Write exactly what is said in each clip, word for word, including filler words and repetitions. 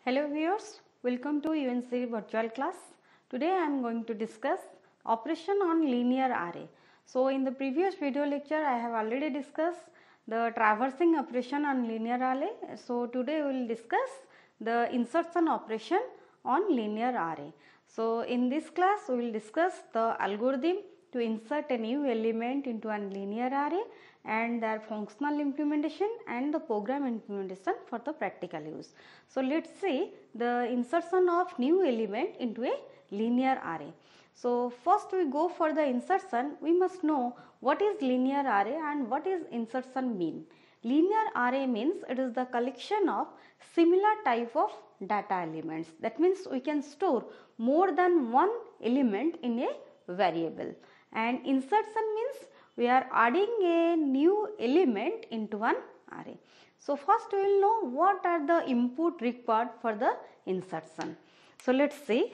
Hello viewers, welcome to U N C virtual class. Today I am going to discuss operation on linear array. So in the previous video lecture I have already discussed the traversing operation on linear array. So today we will discuss the insertion operation on linear array. So in this class we will discuss the algorithm to insert a new element into a linear array and their functional implementation and the program implementation for the practical use. So let us see the insertion of new element into a linear array. So first we go for the insertion. We must know what is linear array and what is insertion mean. Linear array means it is the collection of similar type of data elements. That means we can store more than one element in a variable. And insertion means we are adding a new element into one array. So first we will know what are the input required for the insertion. So let us see.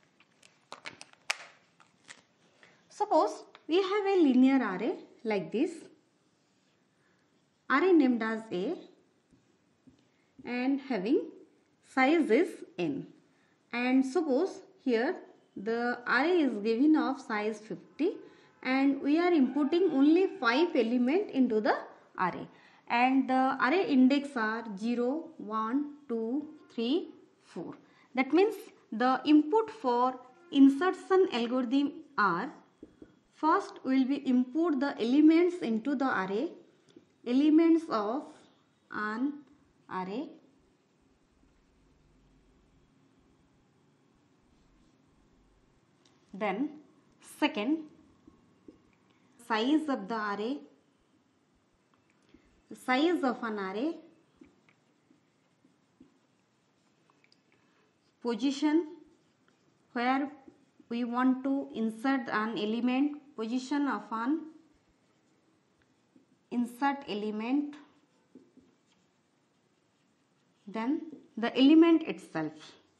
Suppose we have a linear array like this, array named as A and having size is n, and suppose here the array is given of size fifty and we are inputting only five element into the array and the array index are zero, one, two, three, four. That means the input for insertion algorithm are, first we will be input the elements into the array, elements of an array, then second size of the array, size of an array, position where we want to insert an element, position of an insert element, then the element itself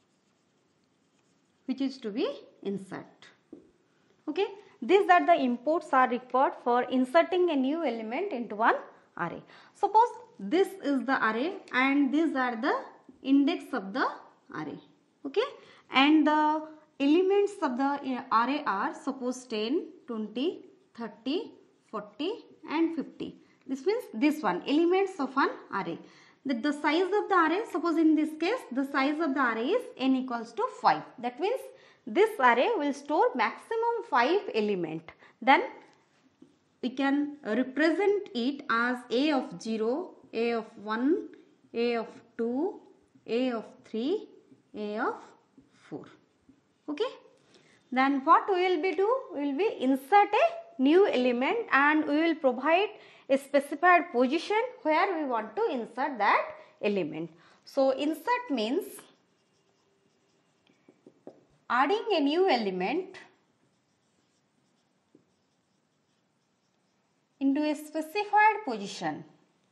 which is to be insert. Okay, these are the inputs are required for inserting a new element into one array. Suppose this is the array and these are the index of the array. Okay, and the elements of the array are suppose ten, twenty, thirty, forty and fifty. This means this one elements of an array. The, the size of the array, suppose in this case the size of the array is n equals to five. That means this array will store maximum five element. Then we can represent it as A of zero, A of one, A of two, A of three, A of four. Okay. Then what we will be do? We will be insert a new element and we will provide a specified position where we want to insert that element. So insert means adding a new element into a specified position,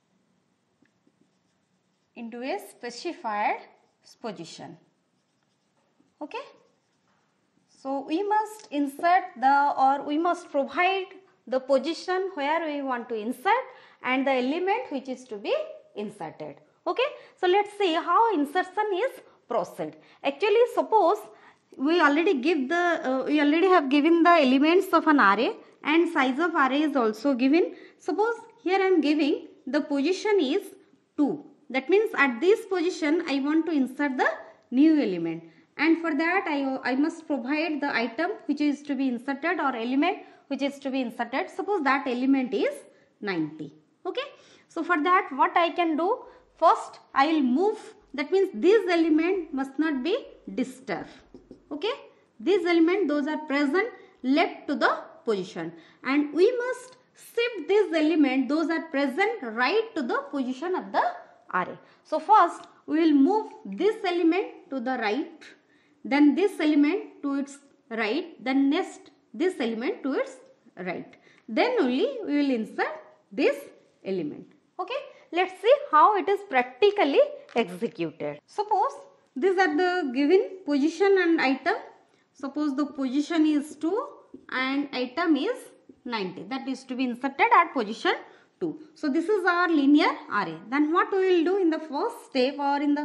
into a specified position. Okay. So we must insert the or we must provide the position where we want to insert and the element which is to be inserted. Okay. So let us see how insertion is proceed. Actually suppose we already give the uh, we already have given the elements of an array and size of array is also given. Suppose here I am giving the position is two. That means at this position I want to insert the new element, and for that I, I must provide the item which is to be inserted or element which is to be inserted. Suppose that element is ninety. Okay. So for that what I can do, first I will move, that means this element must not be disturbed. Okay, these elements those are present left to the position and we must shift this element those are present right to the position of the array. So first we will move this element to the right, then this element to its right, then next this element to its right, then only we will insert this element. Okay, let us see how it is practically executed. Suppose these are the given position and item. Suppose the position is two and item is ninety, that is to be inserted at position two. So this is our linear array. Then what we will do in the first step or in the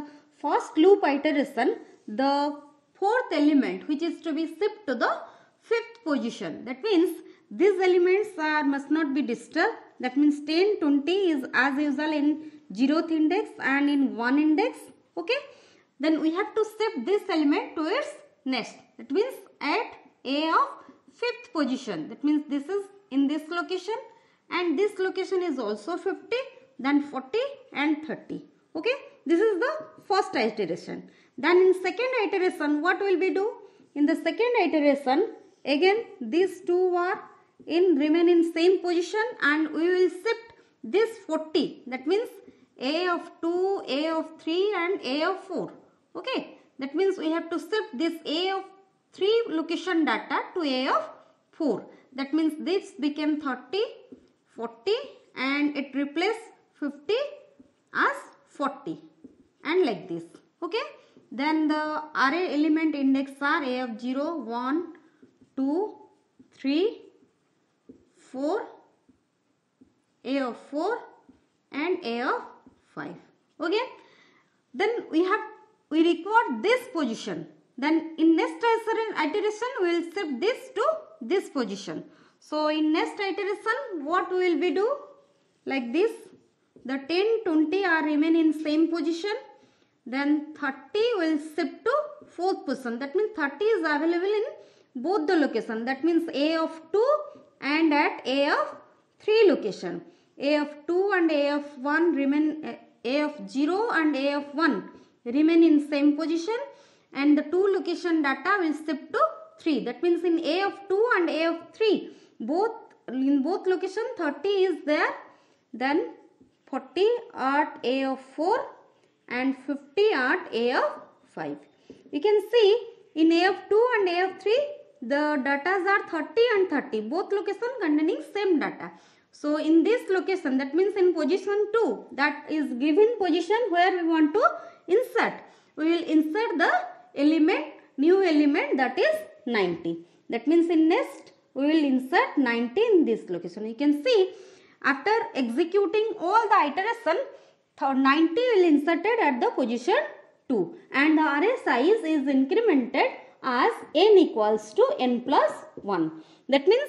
first loop iteration, the fourth element which is to be shipped to the fifth position. That means these elements are must not be disturbed. That means ten, twenty is as usual in zeroth index and in one index. Okay. Then we have to shift this element to its next. That means at A of fifth position. That means this is in this location and this location is also fifty, then forty and thirty. Okay. This is the first iteration. Then in second iteration, what will we do? In the second iteration, again these two are in remain in same position and we will shift this forty. That means A of two, A of three and A of four. Okay. That means we have to shift this A of three location data to A of four. That means this became thirty, forty and it replaced fifty as forty and like this. Okay. Then the array element index are A of zero, one, two, three, four, A of four and A of five. Okay. Then we have we record this position. Then in next iteration we will shift this to this position. So in next iteration what will we do? Like this. The ten, twenty are remain in same position. Then thirty will shift to fourth position. That means thirty is available in both the location. That means A of two and at A of three location. A of two and A of one remain, A of zero and A of one remain in same position and the two location data will shift to three. That means in A of two and A of three, both in both location thirty is there. Then forty at A of four and fifty at A of five. You can see in A of two and A of three the datas are thirty and thirty, both location containing same data. So in this location, that means in position two, that is given position where we want to insert. We will insert the element, new element, that is ninety. That means in next we will insert ninety in this location. You can see after executing all the iteration, ninety will inserted at the position two and the array size is incremented as n equals to n plus one. That means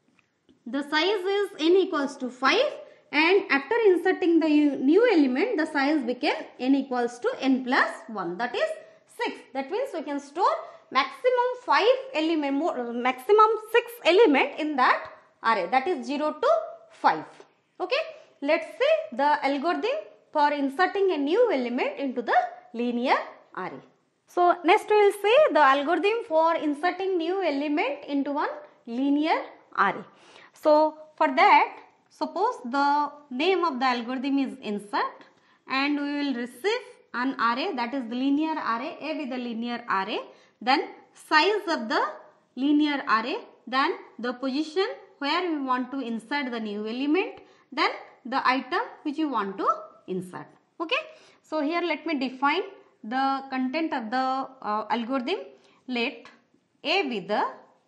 the size is n equals to five and after inserting the new element the size became n equals to n plus one, that is six. That means we can store maximum five element, maximum six element in that array, that is zero to five. Okay. Let's see the algorithm for inserting a new element into the linear array. So next we will see the algorithm for inserting new element into one linear array. So for that, suppose the name of the algorithm is insert and we will receive an array, that is the linear array, A with the linear array, then size of the linear array, then the position where we want to insert the new element, then the item which you want to insert. Okay. So here let me define the content of the uh, algorithm. Let A be the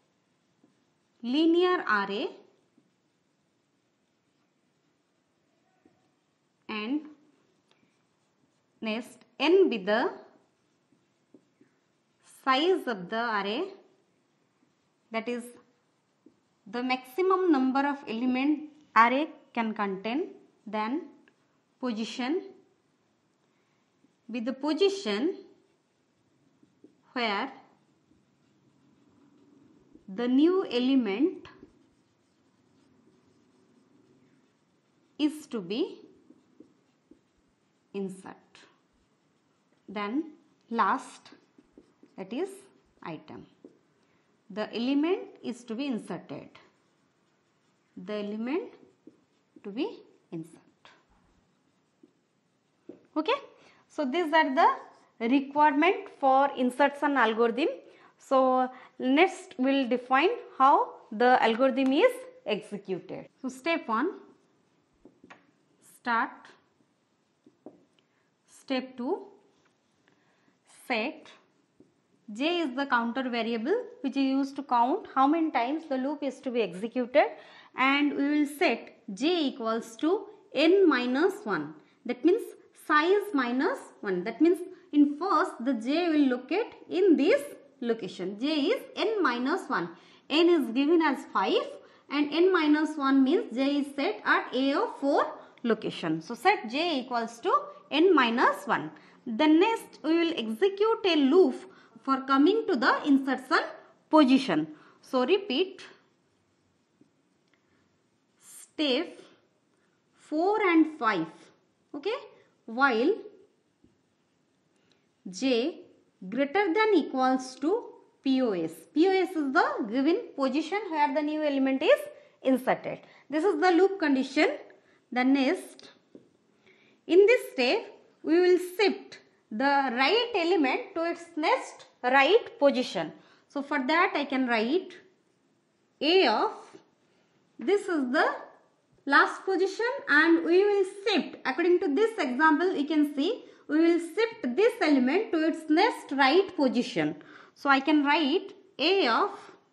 linear array and next n be the size of the array, that is the maximum number of element array can contain, then position with the position where the new element is to be insert. Then last, that is item. The element is to be inserted. The element to be insert. Okay. So these are the requirement for insertion algorithm. So next we will define how the algorithm is executed. So step one, start. Step two, set. J is the counter variable which is used to count how many times the loop is to be executed, and we will set j equals to n minus one. That means size minus one. That means in first the j will locate in this location. J is n minus one. N is given as five and n minus one means j is set at a of four location. So set j equals to n minus one. Then next we will execute a loop for coming to the insertion position. So repeat step four and five, okay, while j greater than equals to P O S. P O S is the given position where the new element is inserted. This is the loop condition. The next, in this step, we will shift the right element to its next right position. So for that I can write A of, this is the last position, and we will shift, according to this example you can see, we will shift this element to its next right position. So I can write A of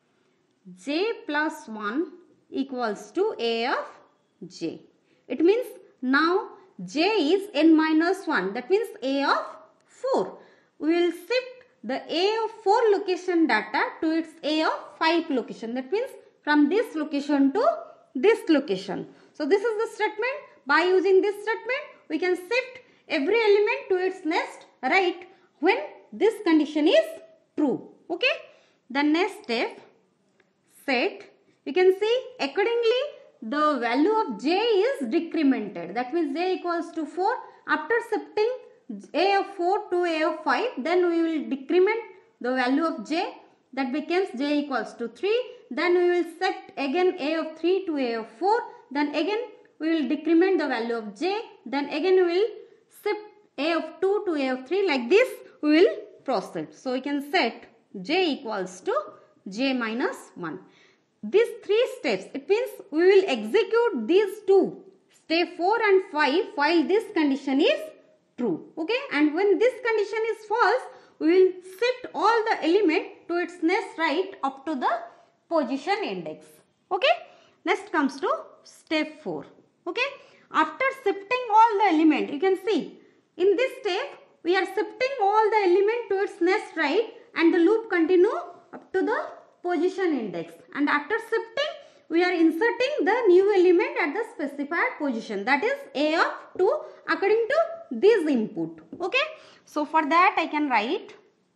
j plus one equals to A of j. It means now j is n minus one, that means A of four. We will shift the A of four location data to its A of five location, that means from this location to this location. So this is the statement. By using this statement we can shift every element to its next right when this condition is true. Okay. The next step, set, you can see accordingly the value of j is decremented, that means j equals to four. After shifting A of four to A of five, then we will decrement the value of j, that becomes j equals to three. Then we will set again A of three to A of four, then again we will decrement the value of j, then again we will shift A of two to A of three, like this we will proceed. So we can set j equals to j minus one. These three steps, it means we will execute these two, step four and five, while this condition is true. Okay, and when this condition is false, we will shift all the element to its next right up to the position index. Okay, next comes to step four. Okay, after shifting all the element, you can see in this step we are shifting all the element to its next right, and the loop continue up to the position index, and after shifting we are inserting the new element at the specified position, that is A of two, according to this input. Okay, so for that I can write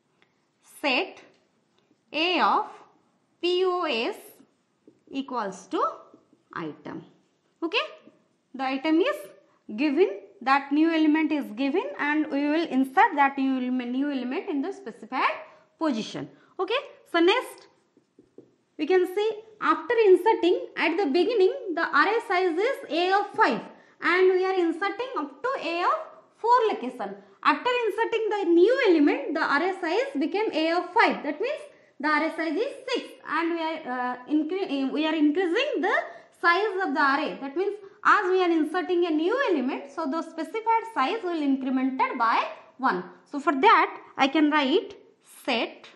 set A of P O S equals to item. Okay, the item is given, that new element is given, and we will insert that new element, new element in the specified position. Okay, so next we can see after inserting at the beginning the array size is A of five, and we are inserting up to A of four location. After inserting the new element, the array size became A of five, that means the array size is six, and we are uh, incre we are increasing the size of the array, that means as we are inserting a new element, so the specified size will incremented by one. So for that I can write set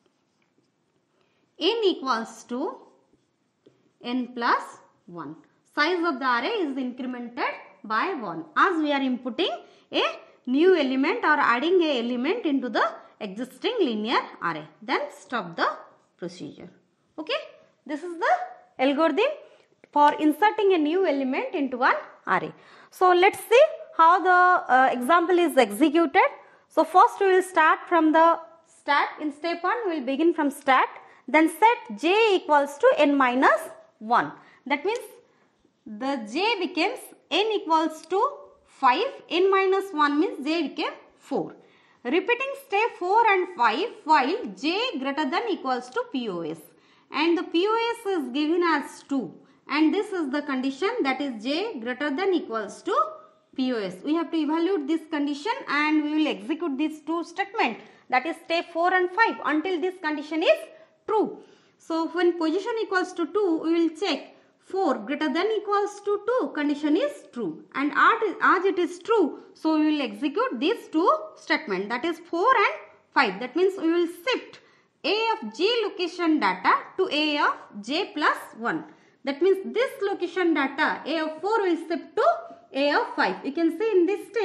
n equals to n plus one. Size of the array is incremented by one as we are inputting a new element or adding a element into the existing linear array. Then stop the procedure. Okay, this is the algorithm for inserting a new element into an array. So let's see how the uh, example is executed. So first we will start from the start. In step one we will begin from start. Then set j equals to n minus one. That means the j becomes n equals to five, n minus one means j became four. Repeating step four and five while j greater than equals to P O S. And the P O S is given as two. And this is the condition, that is j greater than equals to P O S. We have to evaluate this condition and we will execute these two statements, that is step four and five, until this condition is true. So when position equals to two, we will check four greater than equals to two, condition is true, and as it is true, so we will execute these two statements, that is four and five. That means we will shift A of j location data to A of j plus one. That means this location data A of four will shift to A of five. You can see in this step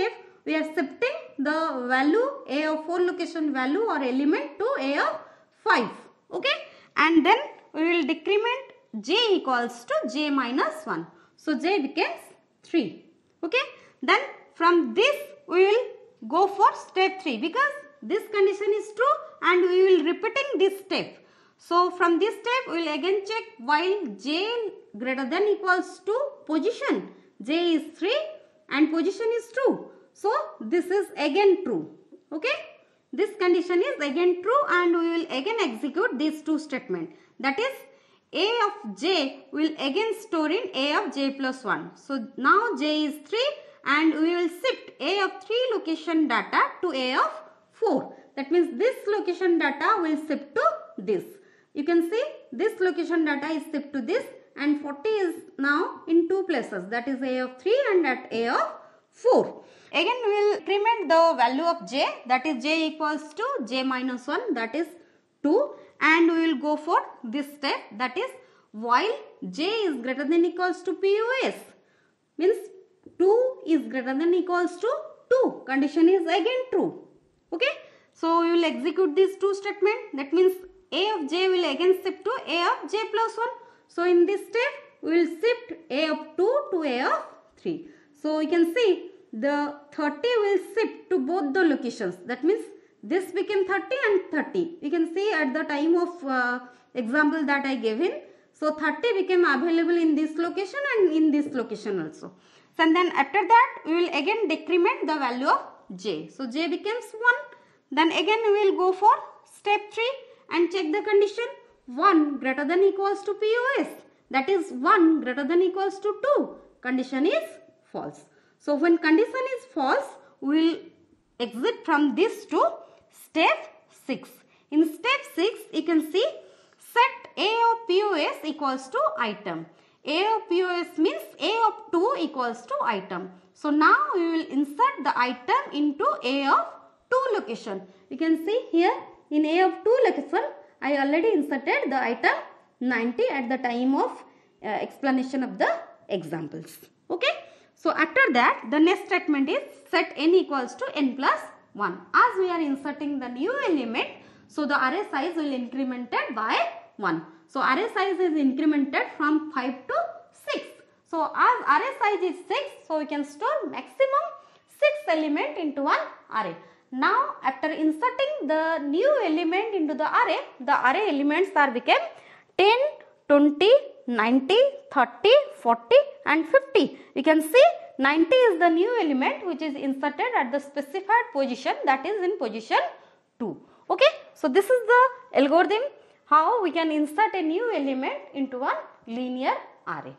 we are shifting the value A of four location value or element to A of five. Okay, and then we will decrement j equals to j minus one. So j becomes three. Okay, then from this we will go for step three because this condition is true and we will repeating this step. So from this step we will again check while j greater than equals to position, j is three and position is true. So this is again true. Okay, this condition is again true and we will again execute these two statements. That is A of j will again store in A of j plus one. So now j is three and we will shift A of three location data to A of four. That means this location data will shift to this. You can see this location data is shift to this and forty is now in two places, that is A of three and at A of four. Again we will increment the value of j, that is j equals to j minus one, that is two, and we will go for this step, that is while j is greater than equals to P O S, means two is greater than equals to two, condition is again true. Okay, so we will execute these two statements. That means A of j will again shift to A of j plus one. So in this step we will shift A of two to A of three. So you can see the thirty will shift to both the locations. That means this became thirty and thirty. You can see at the time of uh, example that I gave in. So thirty became available in this location and in this location also. So and then after that we will again decrement the value of j. So j becomes one. Then again we will go for step three and check the condition one greater than equals to P O S. That is one greater than equals to two. Condition is false. So when condition is false, we will exit from this to step six. In step six, you can see set A of P O S equals to item. A of P O S means A of two equals to item. So now we will insert the item into A of two location. You can see here in A of two location, I already inserted the item ninety at the time of uh, explanation of the examples. Okay. So after that, the next statement is set n equals to n plus one. As we are inserting the new element, so the array size will incremented by one. So array size is incremented from five to six. So as array size is six, so we can store maximum six element into one array. Now after inserting the new element into the array, the array elements are became ten, twenty, ninety, thirty, forty and fifty. You can see ninety is the new element which is inserted at the specified position, that is in position two. Okay. So this is the algorithm how we can insert a new element into a linear array.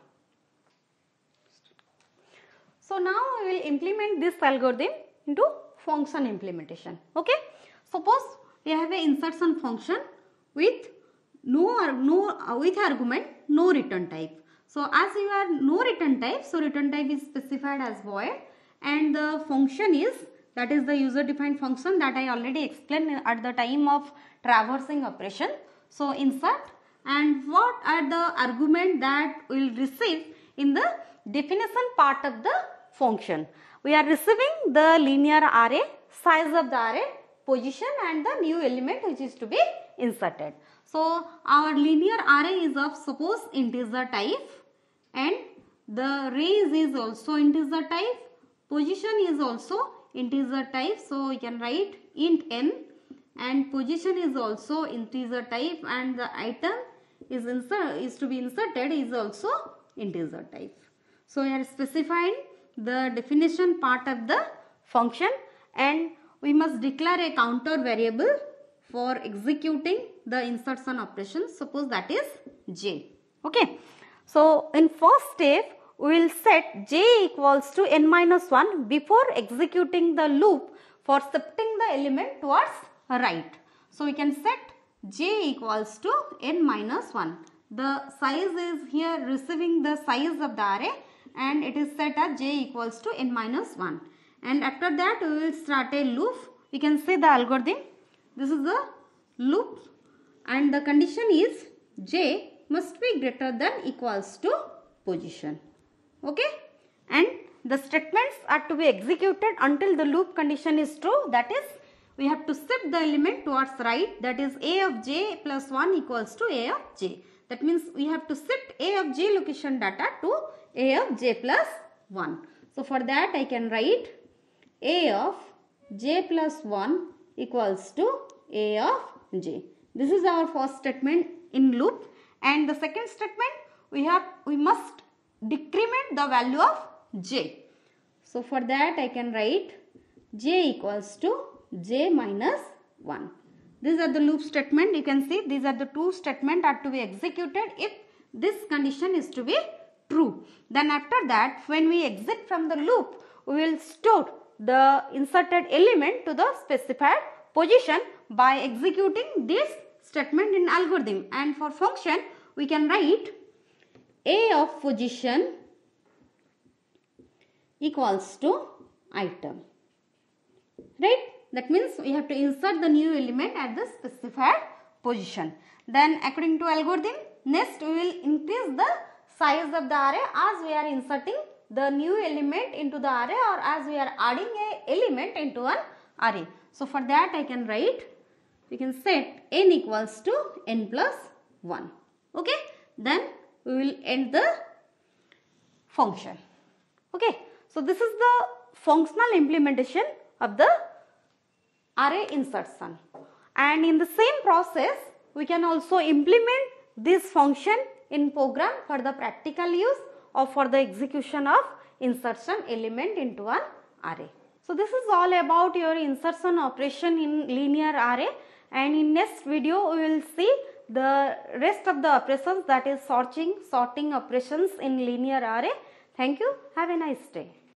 So now we will implement this algorithm into function implementation. Okay. Suppose we have a insertion function with no no with argument no return type. So as you are no return type, so return type is specified as void and the function is, that is the user defined function that I already explained at the time of traversing operation. So insert, and what are the argument that we will receive in the definition part of the function. We are receiving the linear array, size of the array, position and the new element which is to be inserted. So our linear array is of suppose integer type and the range is also integer type, position is also integer type. So you can write int n, and position is also integer type and the item is insert is to be inserted is also integer type. So we are specifying the definition part of the function and we must declare a counter variable for executing the insertion operation. Suppose that is j. Okay. So in first step we will set j equals to n minus one before executing the loop for shifting the element towards right. So we can set j equals to n minus one. The size is here receiving the size of the array and it is set as j equals to n minus one. And after that we will start a loop. We can say the algorithm. This is the loop and the condition is j must be greater than equals to position. Okay. And the statements are to be executed until the loop condition is true. That is, we have to shift the element towards right, that is a of j plus one equals to a of j. That means we have to shift a of j location data to a of j plus one. So for that I can write a of j plus one equals to a of j. This is our first statement in loop, and the second statement we have we must decrement the value of j. So for that I can write j equals to j minus one. These are the loop statement. You can see these are the two statements are to be executed if this condition is to be true. Then after that, when we exit from the loop, we will store the inserted element to the specified position by executing this statement in algorithm. And for function, we can write a of position equals to item, right? That means we have to insert the new element at the specified position. Then according to algorithm, next we will increase the size of the array as we are inserting the new element into the array or as we are adding a element into an array. So for that I can write, we can set n equals to n plus one. Okay. Then we will end the function. Okay. So this is the functional implementation of the array insertion, and in the same process we can also implement this function in program for the practical use or for the execution of insertion element into an array. So this is all about your insertion operation in linear array, and in next video we will see the rest of the operations, that is sorting sorting operations in linear array. Thank you. Have a nice day.